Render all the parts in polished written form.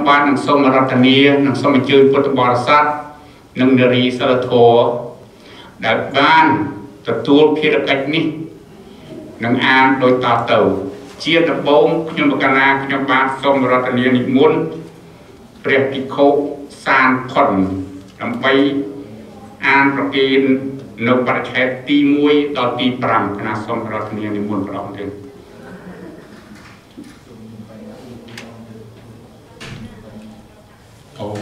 ban nang som ratania nang som chơi Phật bồ sát nang nari salatho đã banទទួលភារកិច្ចនេះនឹងអានដោយតទៅជាដំបូងខ្ញុំបកណាខ្ញុំបានសូមរតនានិមន្តព្រះភិក្ខុសានផុនដើម្បីអានប្រគេននៅបរិច្ឆេទទី1ដល់ទី5គណៈសូមរតនានិមន្តព្រះអង្គទេអូ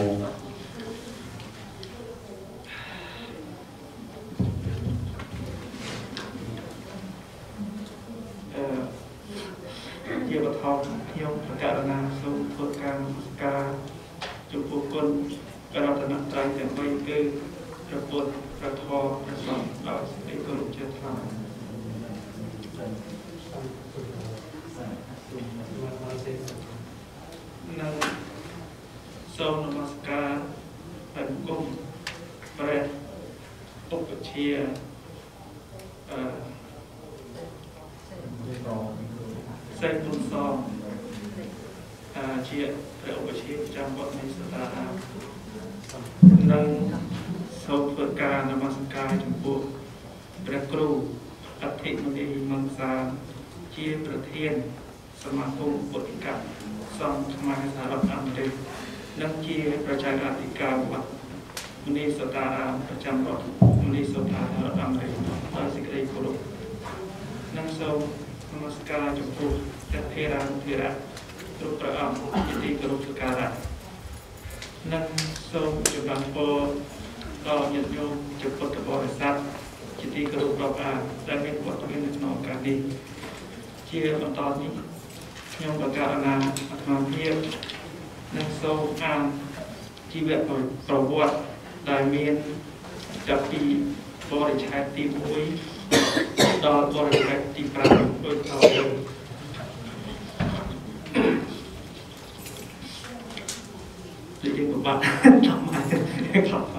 ជាបឋមខ្ញុំប្រកាសណាសូមធ្វើការនមស្ការចំពោះគុណរតនត្រ័យទាំង3គឺព្រះពុទ្ធព្រះធម៌ព្រះសង្ឃដោយសេចក្តីគោរពជ្រះថ្លានិងសូមនមស្ការព្រះគុណព្រះឧបជាសេចក្តីសងជាព្រះឧបជាប្រចាំវត្តនៃសតារាមនិងសូមធ្វើការនមស្ការចំពោះព្រះគ្រូអធិមនីមង្សាជាប្រធានសមាគមពុទ្ធិកសង្ឃខ្មែរសហរដ្ឋអាមេរិកនិងជាប្រជាអធិការវត្តមនីសតារាមប្រចាំរដ្ឋមនីសតារាមអាមេរិកដោយសេចក្តីគោរពនិងសូមនមស្ការចំពោះព្រះថេរានុថេរៈគ្រប់ព្រះអង្គជាទីគោរពសក្ការៈនិងសូមជម្រាបពរដល់ញាតិញោមជាពុទ្ធបរិស័ទជាទីគោរពរាប់អានដែលមានវត្តមាននៅក្នុងឱកាសនេះជាបន្តនេះខ្ញុំបកករណាអាត្មាភាពនិងសូមអានជីវប្រវត្តិដែលមានចាប់ពីបរិច្ឆេទទី1ដល់បរិច្ឆេទទី5ដូចតទៅដូចយើងបាត់តាមមកខ្លះ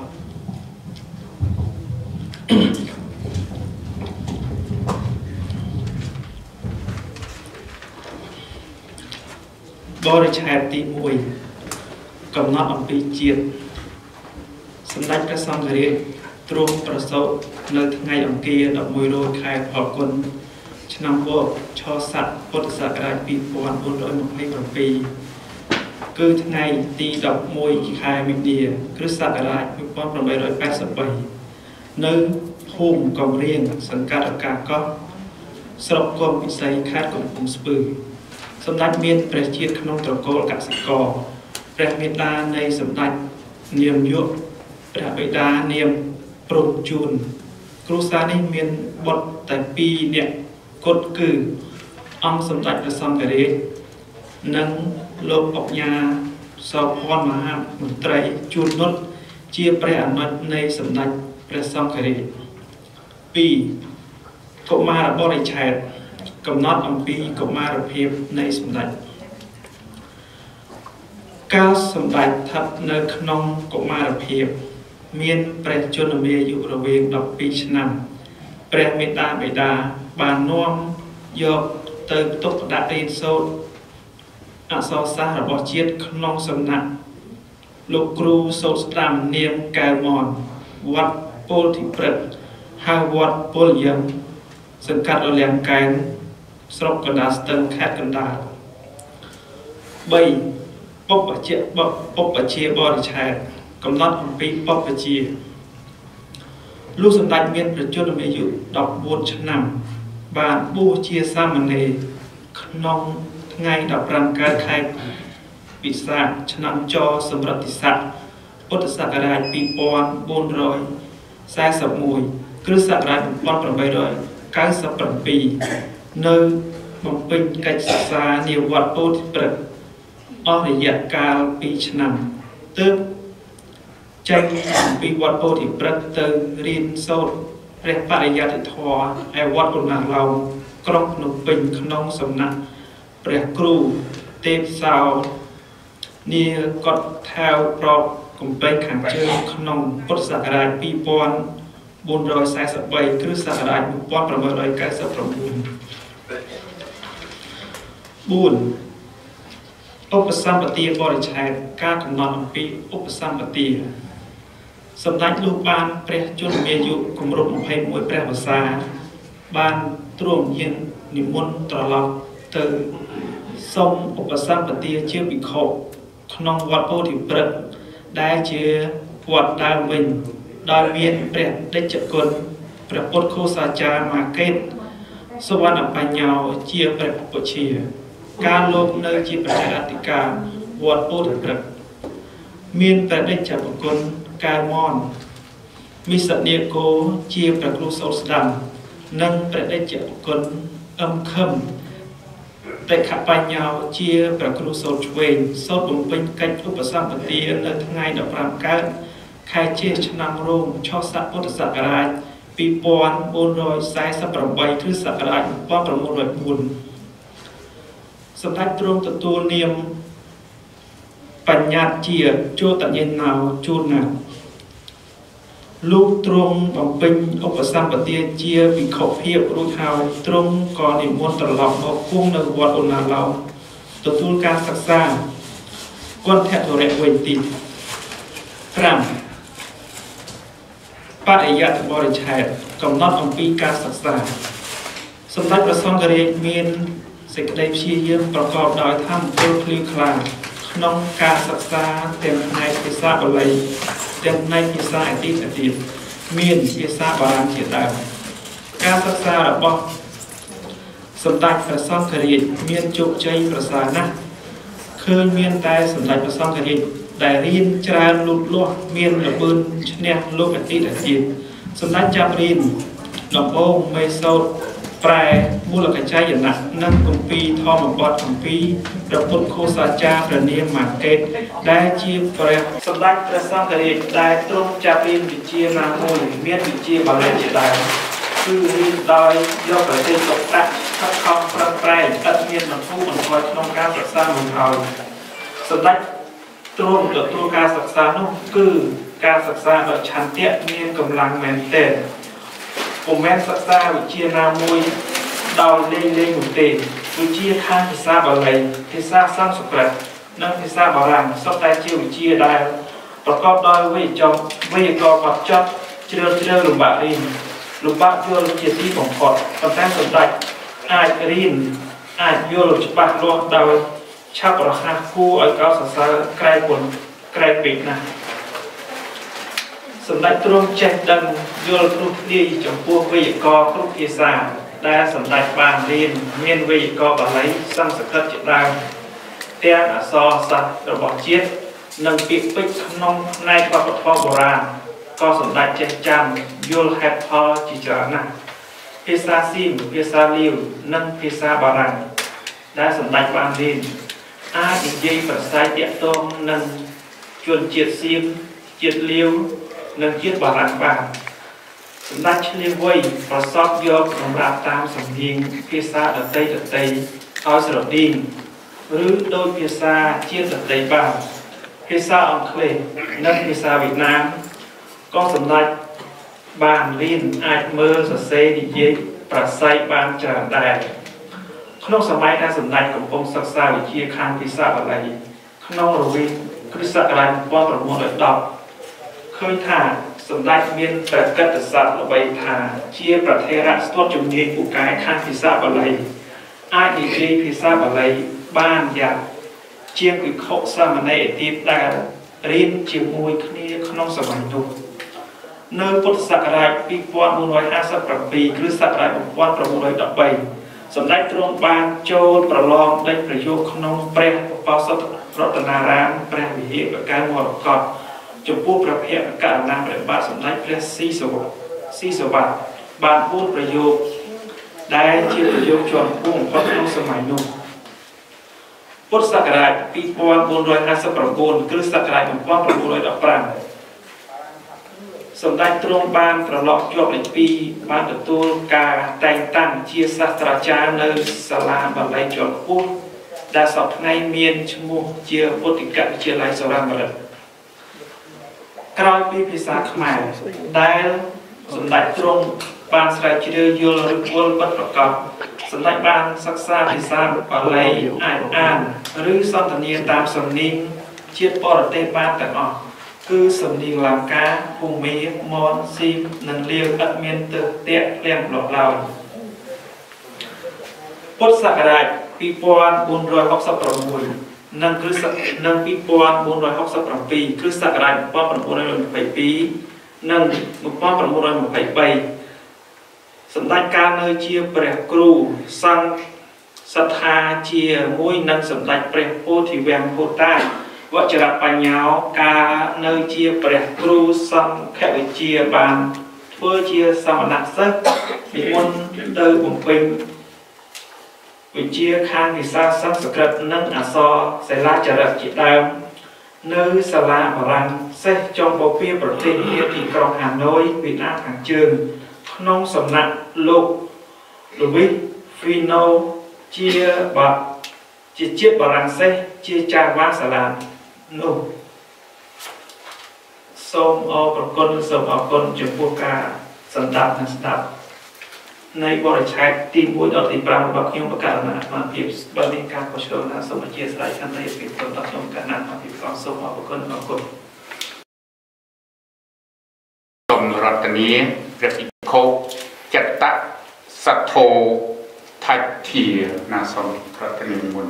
បរិច្ឆេទទី1កំណត់អំពីជាតិសម្ដេចព្រះសង្ឃរាជទ្រង់ប្រសូតនៅថ្ងៃអង្គារ11រោចខែផលគុណឆ្នាំវកឆស័កពុទ្ធសករាជ2427គឺថ្ងៃទី11ខែមិនិនាគ្រិស្តសករាជ1883នៅភូមិកំរៀងសង្កាត់អកាកោះស្រុកគំពិសីខេត្តកំពង់ស្ពឺសម្ដេចមានព្រះជាតិក្នុងត្រកូលកសិករព្រះមេដានៃសម្ដេចនាមយុព្រះបិតានាមព្រំជួនគ្រួសារនេះមានបុត្រតែ2នាក់គត់គឺអង្គសម្ដេចព្រះសង្ឃរាជនិងលោកអុកញ៉ាសោភ័ណ្ឌមហាមន្ត្រីជួននុតជាព្រះអនុជនៃសម្ដេចព្រះសង្ឃរាជ2កុមារបរិច្ឆេទកំណត់អំពីកុមារភាពនៃសម្ដេចកាលសម្ដេចស្ថិតនៅក្នុងកុមារភាពមានព្រះជន្មាយុរវាង12ឆ្នាំព្រះមេត្តាបិតាបាននាំយកទៅផ្ទុកផ្ដាក់រៀនសូត្រអក្សរសាស្ត្ររបស់ជាតិក្នុងសំណាក់លោកគ្រូសូត្រស្ដាំនាមកែវមនវត្តពលធីព្រឹកហៅវត្តពលយឹមសង្កាត់រលៀងកែនស្រុកកណ្ដាលស្ទឹងខេត្តកណ្ដាល3ពុព្វជាបរិច្ឆេទកំណត់អំពីពុព្វជាលុះសម្ដេចមានព្រះជន្មាយុ14ឆ្នាំបានបួសជាសាមណេរក្នុងថ្ងៃ15កើតខែវិសាខឆ្នាំចសម្រិទ្ធិស័កពុទ្ធសករាជ2441គ្រិស្តសករាជ1897នៅបំពេញកិច្ចសិក្សានាវត្តពោធិព្រឹក្សអស់រយៈកាល2ឆ្នាំទើបចេញពីវត្តពោធិព្រឹក្សទៅរៀនសូត្រព្រះបរិយត្តិធម៌ឯវត្តឧណាឡោមក្រុងភ្នំពេញក្នុងសំណាក់ព្រះគ្រូទេពសោនាកត់ថាវប្រកកំពែងខាងជើងក្នុងពុទ្ធសករាជ2443គ្រិស្តសករាជ1899 4 ឧបសម្បទាបរិច្ឆេទការកំណត់អំពីឧបសម្បទាសម្ដេចលោកបានព្រះជន្មាយុគម្រប់21ព្រះវស្សាបានទ្រង់យាងនិមន្តត្រឡប់ទៅសូមឧបសម្បទាជាភិក្ខុក្នុងវត្តពោធិព្រឹក្សដែលជាវត្តដើមវិញដោយមានព្រះដេចគុណព្រះពុទ្ធឃោសាចារ្យមាកេតសវណ្ណបញ្ញោជាព្រះពុជ្ជាការលោកនៅជាប្រធានអធិការវត្តពោធិព្រឹក្សមានព្រះដេចគុណកែមនមិសនីគោជាព្រះគ្រូសូត្រស្ដាំនិងព្រះដេចគុណអឹមខឹមតេខបញ្ញោជាព្រះគ្រូសូត្រឆ្វេងសូត្របំពេញកិច្ចឧបសម្បទានៅថ្ងៃ15កើតខែជេឆ្នាំរោងឆស័កពុទ្ធសករាជ2448គ្រិស្តសករាជ1904សម្ដេចទ្រង់ទទួលនាមបញ្ញត្តិជាជោតញ្ញេណោជូនណាលោកទ្រង់បំពេញឧបសម្បទាជាភិក្ខុភាពរួចហើយទ្រង់ក៏និមន្តត្រឡប់មកគង់នៅវត្តអូណាឡោទទួលការសិក្សាគន្ធធរៈវិញទី5បរិយត្តិបរិច្ឆេទកំណត់អំពីការសិក្សាសម្ដេចព្រះសង្ឃរាជមានសេចក្តីព្យាយាមប្រកបដោយធម៌ពលភ្លឺខ្លាំងក្នុងការសិក្សាទាំងផ្នែកភាសាបាលីទាំងផ្នែកភាសាអតីតទៀតមានភាសាបារាំងជាដើមការសិក្សារបស់សម្ដេចព្រះសង្ឃរាជមានជោគជ័យប្រសើរណាស់ឃើញមានតែសម្ដេចព្រះសង្ឃរាជដែលរៀនច្រើនលូតលាស់មានល្បឿនឈ្នះលោកអតីតជាតិសម្ដេចចាប់រៀនដំបូងមេសូតប្រែមូលកញ្ចយណៈនិងគម្ពីរធម្មបទគម្ពីរព្រះពុទ្ធឃោសាចារ្យព្រះនាមមាកេតដែលជាព្រះសម្ដេចព្រះសង្ឃរាជដែលទ្រង់ចាប់រៀនវិជ្ជាណាមួយមានវិជ្ជាបាលីជាដើមគឺរៀនដោយយកប្រទេសទុកដាក់ខិតខំប្រឹងប្រែងឥតមានបន្ទុកបន្ថយក្នុងការសិក្សាមិនហើយសម្ដេចទ្រង់ទទួលការសិក្សានោះគឺការសិក្សាដោយឆន្ទៈមានកម្លាំងមែនទែនពុំមែនសិក្សាវិជ្ជាណាមួយដោយលេងនោះទេវិជ្ជាខាងភាសាបាលីភាសាសំស្ក្រឹតនិងភាសាបារាំងសុទ្ធតែជាវិជ្ជាដែលប្រកបដោយវេយ្យាករណ៍បត់ចត់ជ្រាលជ្រៅលំបាករៀនលំបាកយល់ជាទីបំផុតប៉ុន្តែសម្ដេចអាចរៀនអាចយល់ច្បាស់លាស់ដោយឆាប់រហ័សគួរឲ្យកោតសរសើរក្រែពុនក្រែពេកណាស់សម្ដេចទ្រង់ចេះដឹងយល់គ្រប់គ្នាចំពោះវេយ្យាករណ៍គ្រប់ភាសាដែលសម្ដេចបានរៀនមានវេយ្យាករណ៍បាលីសំស្ក្រឹតជាដើមទាំងអក្សរសាស្ត្ររបស់ជាតិនិងពាក្យពេចន៍ក្នុងផ្នែកវប្បធម៌បុរាណក៏សម្ដេចចេះចាំយល់ហេតុផលជាច្រើនណាស់ភាសាស៊ីមភាសាលាវនិងភាសាបារាំងដែលសម្ដេចបានរៀនអាចនិយាយប្រស័យទាក់ទងនឹងជនជាតិសៀមជាតិលាវនិងជាតិបារាំងបានសម្ដេចឆ្លៀសវៃប្រសពយកសម្រាប់តាមសំនៀងភាសាដតីឲ្យស្រដៀងឬដោយភាសាជាតិដតីបានភាសាអង់គ្លេសនិងភាសាវៀតណាមក៏សម្ដេចបានរៀនអាចមើលសរសេរនិយាយប្រស័យបានច្រើនដែរក្នុងសម័យដែលសម្ដេចកំពុងសិក្សាវិជ្ជាខាងភាសាបាលីក្នុងរវាងគ្រិស្តសករាជ1910ឃើញថាសម្ដេចមានព្រះកិត្តិស័ព្ទល្បីថាជាប្រធានស្ទាត់ជំនាញពូកែខាងភាសាបាលីអាចនិយាយភាសាបាលីបានយ៉ាងជាងវិខុសាមណេរឯទៀតដែលរៀនជាមួយគ្នាក្នុងសម័យនោះនៅពុទ្ធសករាជ2457គ្រិស្តសករាជ1913សម្ដេចទ្រង់បានចូលប្រឡងដេញប្រយោគក្នុងព្រះឧបោសថរតនារាមព្រះវិហារកាលមរកតចំពោះព្រះភក្ត្រករណាព្រះបាទសម្ដេចព្រះស៊ីសវត្តបាន4ប្រយោគដែលជាប្រយោគជាន់ខ្ពស់បំផុតក្នុងសម័យនោះពុទ្ធសករាជ2459គ្រិស្តសករាជ1915សម្ដេចទ្រង់បានត្រឡប់ជាប់លេខ2បានទទួលការតែងតាំងជាសាស្ត្រាចារ្យនៅសាលាបាលីជាន់ខ្ពស់ដែលសពថ្ងៃមានឈ្មោះជាពុទ្ធិកវិទ្យាល័យសរមរិទ្ធក្រោយពីភាសាខ្មែរដែលសម្ដេចទ្រង់បានស្រាវជ្រាវយល់ឫសគល់ពិតប្រាកដសម្ដេចបានសិក្សាភាសាបាលីអាចអានឬសន្ទនាតាមសំនៀងជាតិបរទេសបានទាំងអស់គឺសំនៀងលង្កាភូមិមនស៊ីមនិងលាវឥតមានទើសទាក់លៀងប្លុកឡើយពុទ្ធសករាជ 2466 និងគ្រិស្តនិង 2467 គ្រិស្តសករាជ 1922 និង 1923 សម្ដេចកាលនៅជាព្រះគ្រូសង្ឃសត្ថាជាមួយនឹងសម្ដេចព្រះពោធិវង្សពុតាវជ្របញ្ញោកាលនៅជាព្រះគ្រូសង្ឃវិជ្ជាបានធ្វើជាសមណសិស្សនិមន្តទៅបំពេញវិជ្ជាខាងភាសាសំស្ក្រឹតនិងអក្សរសិលាចារឹកជាដើមនៅសាលាបារាំងសេះចុងបពាប្រទេសនាទីក្រុងហាណូយវៀតណាមខាងជើងក្នុងសំណាក់លោក Louis Fino ជាជាតិបារាំងសេះជាចារវាសាលានោះសូមអរគុណចំពោះការសន្តាប់និងស្ដាប់នៃបរិច្ឆេទទី 1 ដល់ទី 5 របស់ខ្ញុំបកករណាអាត្មាភាពបើមានការខុសឆ្គងណាសូមអធិស្ឋានខន្តីពីដល់ខ្ញុំកណ្ណាអាត្មាភាពសូមអរគុណសូមរតនីព្រះភិក្ខុចិត្តសទ្ធោថៃធាណាសូមរតនីមុន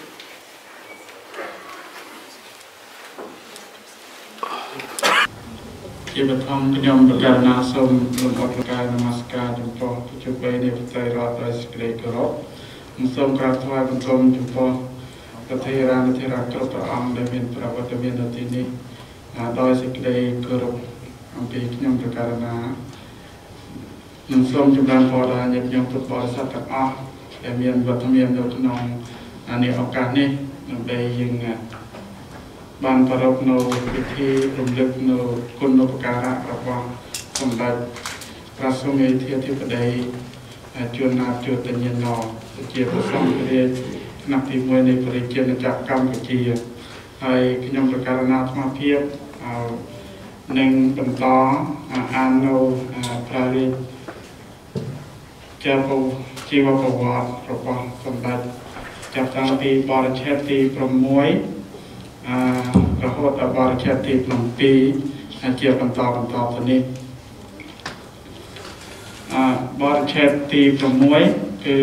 ជាបឋមខ្ញុំបកករណាសូមលំអរកាយនមស្ការចំពោះជុំបីនៃផ្ទៃរដ្ឋដោយសេចក្តីគោរពសូមក្រាបថ្វាយបង្គំចំពោះព្រះធេរានុធេរៈគ្រប់ព្រះអង្គដែលមានប្រវត្តិមាននៅទីនេះដោយសេចក្តីគោរពអំពីខ្ញុំបកករណានឹងសូមចម្រើនពរដល់ញាតិញោមពុទ្ធបរិស័ទទាំងអស់ដែលមានវត្តមាននៅក្នុងនេះឱកាសនេះដើម្បីយើងបានប្រារព្ធនៅពិធីរំលឹកនៅគុណូបការៈរបស់សម្ដេចព្រះសុមេធាធិបតីជួនណាតជួតញ្ញាណជាព្រះសង្ឃរាជថ្នាក់ទី 1 នៃប្រជាជាតិកម្ពុជាហើយខ្ញុំបកករណាអាត្មាភាពនឹងបន្តអាននៅព្រះរាជាជីវប្រវត្តិរបស់សម្ដេចចាប់តាំងពីបរិច្ឆេទទី 6 រហូតដល់បរិច្ឆេទទី 7 ជាបន្តទៅនេះបរិច្ឆេទទី 6 គឺ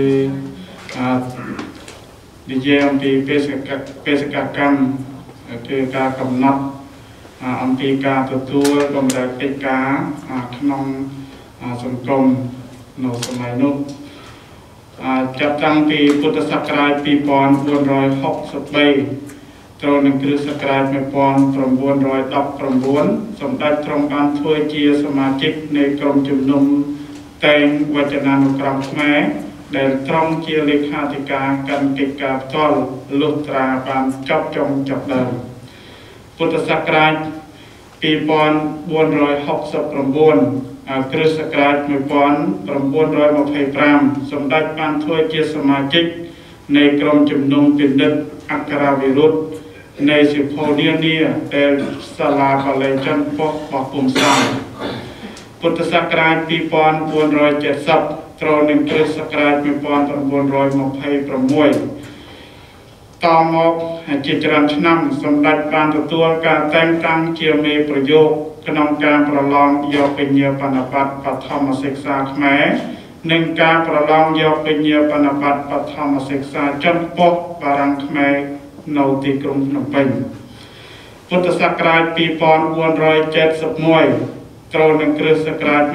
និយាយអំពីបេសកកម្មគឺការកំណត់អំពីការទទួលបម្រើកិច្ចការក្នុងសង្គមនៅសម័យនោះចាប់តាំងពីពុទ្ធសករាជ 2463 ត្រូវនឹងគ្រិស្តសករាជ 1919 សម្ដេចទ្រង់បានធ្វើជាសមាជិកនៃក្រុមជំនុំតែងវចនានុក្រមខ្មែរដែលទ្រង់ជាលេខាធិការកាន់កិច្ចការផ្ទាល់លុះត្រាបានចប់ចុងចាប់ដើមពុទ្ធសករាជ 2469 គ្រិស្តសករាជ 1925 សម្ដេចបានធ្វើជាសមាជិកនៃក្រុមជំនុំពិនិត្យអក្ខរាវិរុទ្ធនៃសិភោនានាដែលសាលាបាលីចន្ទប៉ុស្តិ៍របស់ពុំសាមពុទ្ធសករាជ 2470 ត្រូវនឹងគ្រិស្តសករាជ 1926 តមកជាច្រើនឆ្នាំសម្ដេចបានទទួលការតែងតាំងជាមេប្រយោគក្នុងការប្រឡងយកវិញ្ញាបនបត្របឋមសិក្សាខ្មែរនិងការប្រឡងយកវិញ្ញាបនបត្របឋមសិក្សាចន្ទប៉ុស្តិ៍បារាំងខ្មែរនៅទីក្រុងភ្នំពេញពុទ្ធសករាជ 2471 ត្រូវនឹងគ្រិស្តសករាជ 1927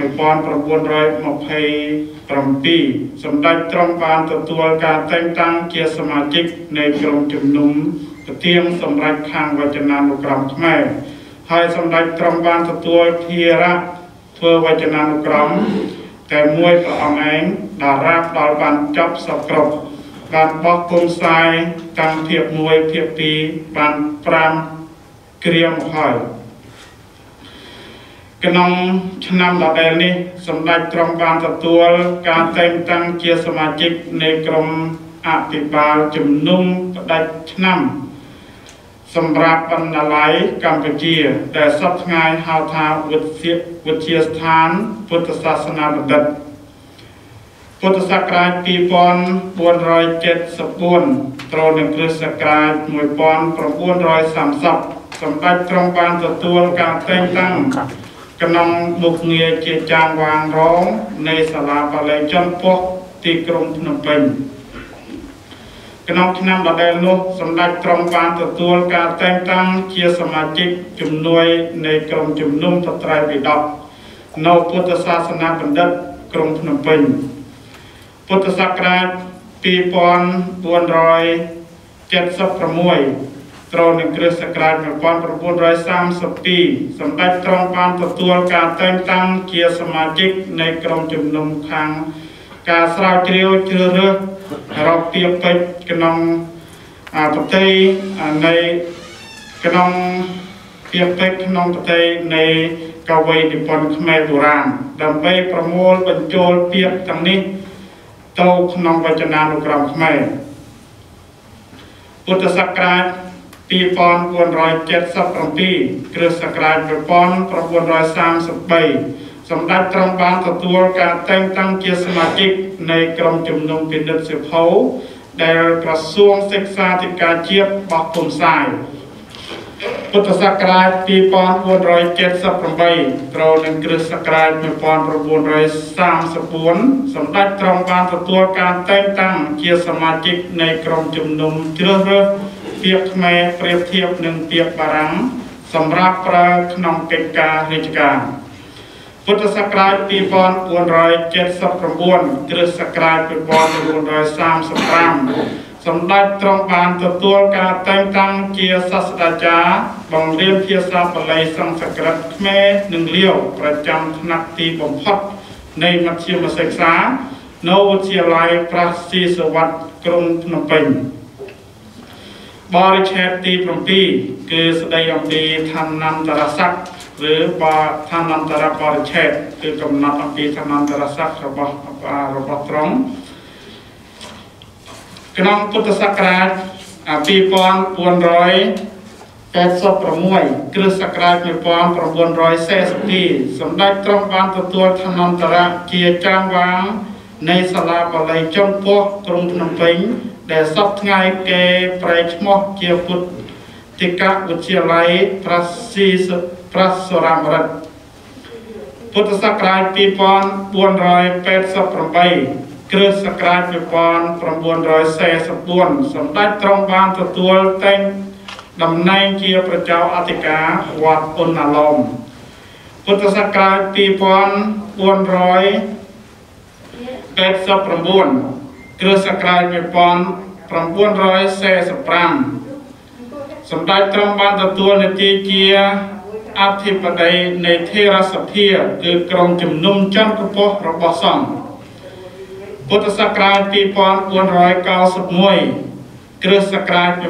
សម្ដេចទ្រង់បានទទួលការតែងតាំងជាសមាជិកនៃក្រុមជំនុំប្រធានសម្ដេចខាងវចនានុក្រមខ្មែរហើយសម្ដេចទ្រង់បានទទួលភារៈធ្វើវចនានុក្រមតែមួយព្រះអង្គឯងដល់រាបដល់បានចប់សពគ្រប់បានបោះពុំផ្សាយតាំងភាព 1 ភាព 2 បាន 5 គ្រាមកហើយក្នុងឆ្នាំដដែលនេះសម្ដេចទ្រង់បានទទួលការតែងតាំងជាសមាជិកនៃក្រុមអភិបាលជំនុំផ្ដាច់ឆ្នាំសម្រាប់បណ្ណាល័យកម្ពុជាដែលសពថ្ងៃហៅថាវិទ្យាស្ថានពុទ្ធសាសនាបណ្ឌិតពុទ្ធសករាជ 2474 ត្រូវនឹងគ្រិស្តសករាជ 1930 សម្ដេចទ្រង់បានទទួលការតែងតាំងក្នុងមុខងារជាចាងវាងរងនៃសាលាបាលីចំពោះទីក្រុងភ្នំពេញក្នុងឆ្នាំដដែលនោះសម្ដេចទ្រង់បានទទួលការតែងតាំងជាសមាជិកជំនួយនៃក្រុមជំនុំត្រត្រៃបិដកនៅពុទ្ធសាសនាបណ្ឌិតក្រុងភ្នំពេញពុទ្ធសករាជ 2476 ត្រូវនឹងគ្រិស្តសករាជ 1932 សម្ដេចទ្រង់បានទទួលការតែងតាំងជាសមាជិកនៃក្រុមជំនុំខាងការស្រាវជ្រាវជ្រើសរើសរបៀបពេជ្រក្នុងប្រទេសនៃក្នុងពាក្យពេចន៍ក្នុងប្រទេសនៃកវីនិពន្ធខ្មែរបុរាណដើម្បីប្រមូលបញ្ចូលពាក្យទាំងនេះទៅក្នុងវចនានុក្រមខ្មែរពុទ្ធសករាជ 2477 គ្រិស្តសករាជ 1933 សម្ដេចទ្រង់បានទទួលការតែងតាំងជាសមាជិកនៃក្រុមជំនុំពិនិត្យសៀវភៅដែលក្រសួងសិក្សាធិការជាតិបោះពុម្ពផ្សាយពុទ្ធសករាជ 2478 ត្រូវនឹងគ្រិស្តសករាជ 1934 សម្ដេចទ្រង់បានទទួលការតែងតាំងជាសមាជិកនៃក្រុមជំនុំជ្រើសរើសពាក្យខ្មែរប្រៀបធៀបនឹងពាក្យបារាំងសម្រាប់ប្រើក្នុងកិច្ចការរាជការពុទ្ធសករាជ 2479 គ្រិស្តសករាជ 1935 សម្ដេចទ្រង់បានទទួលការតែងតាំងជាសាស្ត្រាចារ្យបង្រៀនភាសាបាលីសំស្ក្រឹតខ្មែរនិងលាវប្រចាំថ្នាក់ទីបំផុតនៃមធ្យមសិក្សានៅវិទ្យាល័យព្រះស៊ីសុវត្ថិក្រុងភ្នំពេញបរិច្ឆេទទី 7 គឺស្ដីអំពីឋានន្តរស័ក្តិឬឋានន្តរបរិច្ឆេទគឺកំណត់អំពីឋានន្តរស័ក្តិរបស់ទ្រង់ក្នុងពុទ្ធសករាជ 2486 គ្រិស្តសករាជ 1942 សម្ដេចទ្រង់បានទទួលឋានន្តរៈជាចាងវាងនៃសាលាបាលីចំពោះក្រុងភ្នំពេញដែលសពថ្ងៃគេប្រែឈ្មោះជាពុទ្ធិកវិទ្យាល័យព្រះសុរាម្រិតពុទ្ធសករាជ 2488 គ្រិស្តសករាជ 1944 សម្ដេចទ្រង់បានទទួលតែងតំណែងជាប្រជាអធិការវត្តឧណ្ណាឡោមពុទ្ធសករាជ 2489 គ្រិស្តសករាជ 1945 សម្ដេចទ្រង់បានទទួលនាទីជាអធិបតីនៃថេរសភាគឺក្រុមជំនុំចន្ទកពស់របស់សង្ឃពុទ្ធសករាជ 2491 គ្រិស្តសករាជ 1947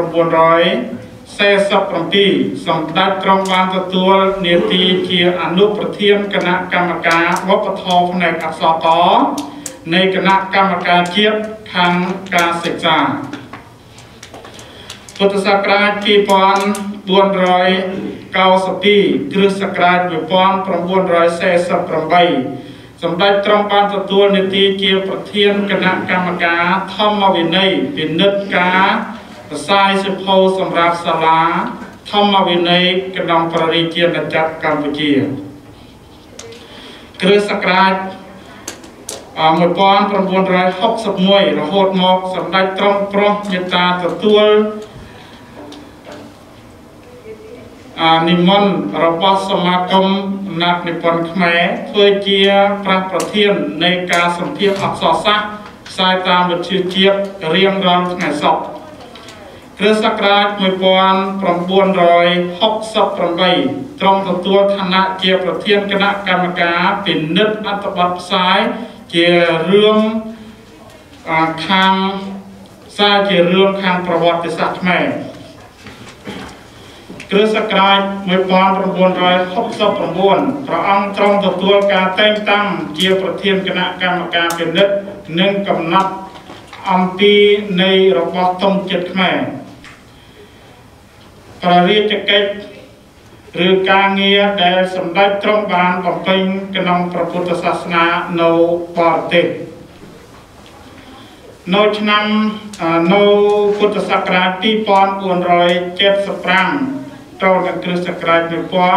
សម្ដេចទ្រង់បានទទួលនាទីជាអនុប្រធានគណៈកម្មការវប្បធម៌ផ្នែកអក្សរកនៃគណៈកម្មការជាតិខាងការសិក្សាពុទ្ធសករាជ 2492 គ្រិស្តសករាជ 1948 សម្ដេចទ្រង់បានទទួលនាទីជាប្រធានគណៈកម្មការធម្មវិន័យពិនិត្យការផ្សាយសៀវភៅសម្រាប់សាលាធម្មវិន័យក្នុងព្រះរាជាណាចក្រកម្ពុជាគ្រិស្តសករាជ 1961 រហូតមកសម្ដេចទ្រង់ប្រោសមេត្តាទទួលនិមន្តរបស់សមាគមណាត់និពន្ធខ្មែរធ្វើជាប្រធាននៃការសម្ភាសន៍អក្សរសាស្ត្រផ្សាយតាមវិទ្យុជាតិរៀងរាល់ថ្ងៃសុក្រគ្រិស្តសករាជ 1968 ទ្រង់ទទួលឋានៈជាប្រធានគណៈកម្មការពិនិត្យអត្ថបទផ្សាយជារឿងខាងប្រវត្តិសាស្ត្រខ្មែរគ្រិស្តសករាជ 1969 ព្រះអង្គទ្រង់ទទួលការតែងតាំងជាប្រធានគណៈកម្មការពិនិត្យនិងកំណត់អំពីនៃរបស់ទង់ចិត្តខ្មែរព្រះរាជកិច្ចឬការងារដែលសម្ដេចទ្រង់បានបំពេញក្នុងព្រះពុទ្ធសាសនានៅបរទេសនៅឆ្នាំនៅពុទ្ធសករាជ 2475 ត្រូវនឹងគ្រិស្តសករាជ 1931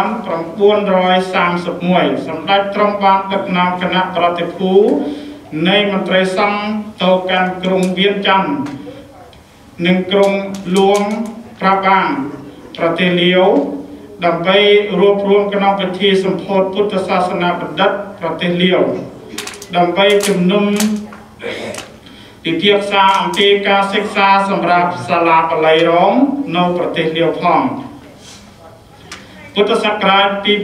សម្ដេចទ្រង់បានដឹកនាំគណៈប្រតិភូនៃមន្ត្រីសង្ឃទៅកាន់ក្រុងវៀនច័ន្ទនិងក្រុងលួងប្រាបាងប្រទេសលាវដើម្បីរួបរวมក្នុងពិធីសម្ពោធពុទ្ធសាសនាបណ្ឌិតប្រទេសលាវដើម្បីជំនុំពិភាក្សាអំពីការសិក្សាសម្រាប់សាលាបាលីរងនៅប្រទេសលាវផងពុទ្ធសករាជ 2477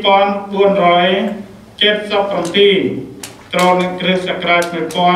ត្រូវនឹងគ្រិស្តសករាជ 1933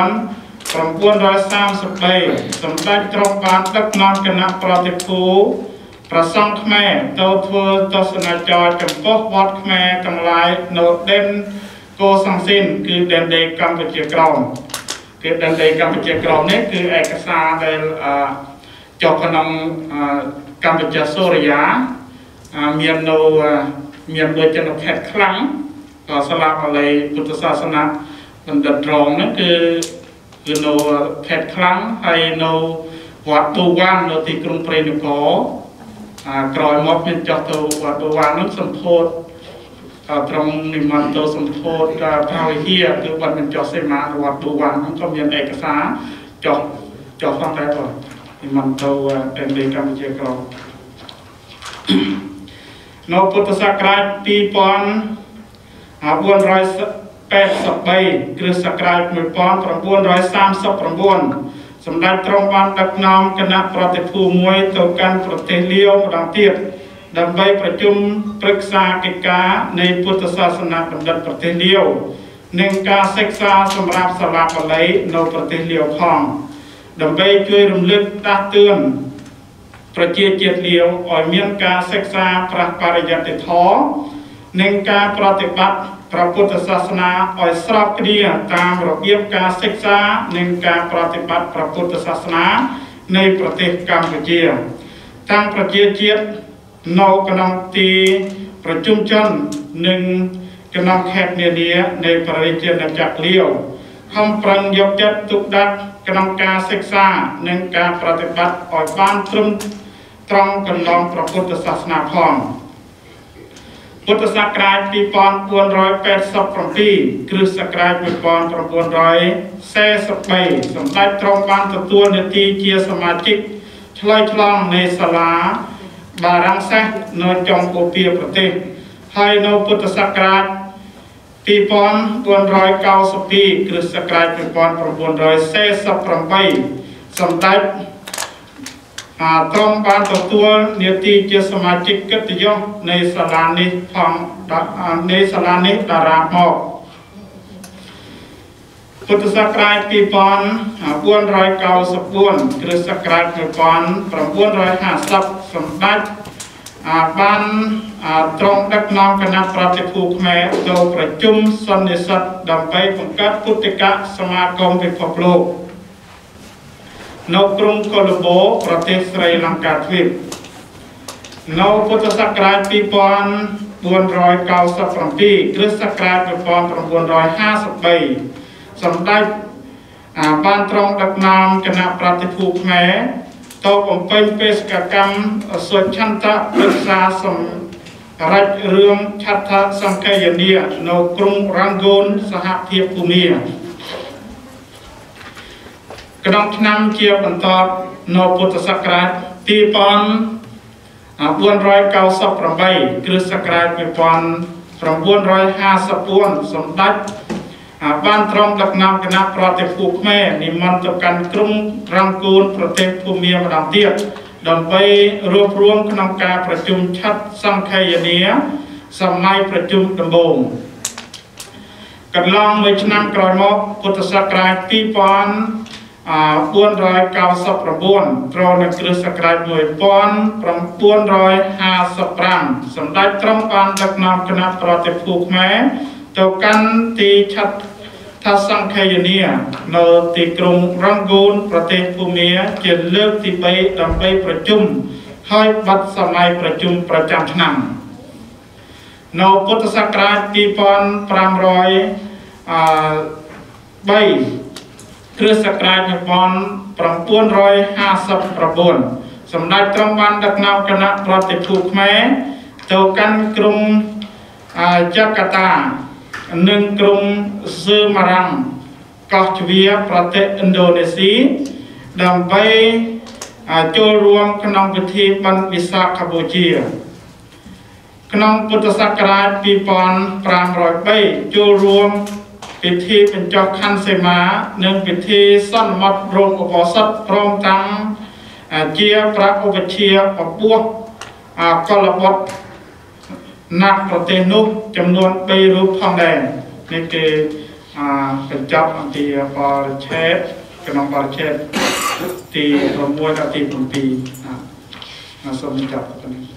សម្ដេចទ្រង់បានដឹកនាំគណៈប្រតិភូប្រសង់ខ្មែរទៅធ្វើទស្សនចរចំពោះវត្តខ្មែរទាំងឡាយនៅដែនកូសាំងស៊ីនគឺដែនដីកម្ពុជាក្រោមគឺដែនដីកម្ពុជាក្រោមនេះគឺឯកសារដែលចុះក្នុងកម្ពុជាសូរិយាមាននៅមានដូចជាខេត្តខ្លាំងក៏សាលាបាលីពុទ្ធសាសនាបណ្ឌិតរងហ្នឹងគឺនៅខេត្តខ្លាំងហើយនៅវត្តបូវ៉ាងនៅទីក្រុងព្រៃនគរក្រោយមកមានចុះទៅវត្តបូវ៉ាងហ្នឹងសម្ពោធត្រង់និមន្តទៅសម្ពោធប្រាវិហារគឺបាត់មិនចុះសេមាវត្តបូវ៉ាងហ្នឹងក៏មានឯកសារចុះផងដែរបាទនិមន្តទៅដែនដីកម្ពុជាក្រោមនៅពុទ្ធសករាជ 2483 គ្រិស្តសករាជ 1939 សម្ដេចទ្រង់បានដឹកនាំគណៈប្រតិភូមួយទៅកាន់ប្រទេសលាវម្ដងទៀតដើម្បីប្រជុំប្រឹក្សាកិច្ចការនៃពុទ្ធសាសនាបណ្ឌិតប្រទេសលាវនិងការសិក្សាសម្រាប់សាលាបាលីនៅប្រទេសលាវផងដើម្បីជួយរំលឹកដាស់តឿនប្រជាជាតិលាវឲ្យមានការសិក្សាប្រះបរិយត្តិធម៌និងការប្រតិបត្តិព្រះពុទ្ធសាសនាឲ្យស្របគ្នាតាមរបៀបការសិក្សានិងការប្រតិបត្តិព្រះពុទ្ធសាសនានៃប្រទេសកម្ពុជាទាំងប្រជាជាតិនៅក្នុងទីប្រជុំជននិងក្នុងខេត្តនានានៃប្រជាជាតិចក្រលាវខំប្រឹងយកចិត្តទុកដាក់ក្នុងការសិក្សានិងការប្រតិបត្តិឲ្យបានត្រឹមត្រង់កន្លងព្រះពុទ្ធសាសនាផងពុទ្ធសករាជ 2487 គ្រិស្តសករាជ 1943 សម្ដេចទ្រង់បានទទួលនាទីជាសមាជិកឆ្លើយឆ្លងនៃសាលាបារាំងសេះនៅចុងបូព៌ាប្រទេសហើយនៅពុទ្ធសករាជ 2492 គ្រិស្តសករាជ 1948 សម្ដេចទ្រង់បានទទួលនាទីជាសមាជិកកិត្តិយសនៃសាលានេះផងនៃសាលានេះតារាមកពុទ្ធសករាជ 2494 គ្រិស្តសករាជ 1950 សម្ដេចបានទ្រង់ដឹកនាំគណៈប្រតិភូខ្មែរទៅប្រជុំសន្និសីទដើម្បីបង្កើតពុទ្ធិកសមាគមពិភពលោកនៅក្រុងកូឡូបូប្រទេសស្រីលង្កាទ្វីបនៅពុទ្ធសករាជ 2497 គ្រិស្តសករាជ 1953 សម្ដេចបានទ្រង់ដឹកនាំគណៈប្រតិភូខ្មែរទៅបំពេញបេសកកម្មសុឆន្ទៈប្រឹក្សាសម្រាប់រឿងឆដ្ឋសង្ខេយនីនៅក្រុងរ៉ាងហ្គូនសហភាពភូមាក្នុងឆ្នាំជាបន្តនៅពុទ្ធសករាជ 2498 គ្រិស្តសករាជ 1954 សម្ដេចបានទ្រង់ដឹកនាំគណៈប្រតិភូខ្មែរនិមន្តទៅកាន់ក្រុងរ៉ាងហ្គូនប្រទេសភូមាម្ដងទៀតដើម្បីរួបរวมក្នុងការប្រជុំឆដ្ឋសង្ខេយនីសម័យប្រជុំដំបូងកន្លងមួយឆ្នាំក្រោយមកពុទ្ធសករាជ 2499 ត្រូវនៅគ្រិស្តសករាជ 1955 សម្ដេចទ្រង់បានដឹកនាំគណៈប្រតិភូខ្មែរទៅកាន់ទីឆដ្ឋសង្ខេយនីនៅទីក្រុងរ៉ាងហ្គូនប្រទេសភូមាជាលើកទី 3 ដើម្បីប្រជុំហើយបាត់សម័យប្រជុំប្រចាំឆ្នាំនៅពុទ្ធសករាជ 2503 គ្រិស្តសករាជ1959សម្ដេចទ្រង់បានដឹកនាំគណៈប្រតិភូខ្មែរទៅកាន់ក្រុងចាកាតានិងក្រុងស៊ឺម៉ារ៉ាំងកោះជ្វាប្រទេសឥណ្ឌូនេស៊ីដើម្បីចូលរួមក្នុងពិធីបុណ្យវិសាខបូជាក្នុងពុទ្ធសករាជ2503ចូលរួមពិធីបញ្ចុះខន្ធសេមានិងពិធីសន្មតរោងឧបោសថព្រមទាំងជាព្រះឧបជាពពោះកុលបុត្រណាក់ប្រទេសនោះចំនួន3រូបផងដែរនេះគឺបញ្ចប់អំពីបរិច្ឆេទក្នុងបរិច្ឆេទទី6ដល់ទី7សូមបញ្ចប់ប៉ុណ្ណឹង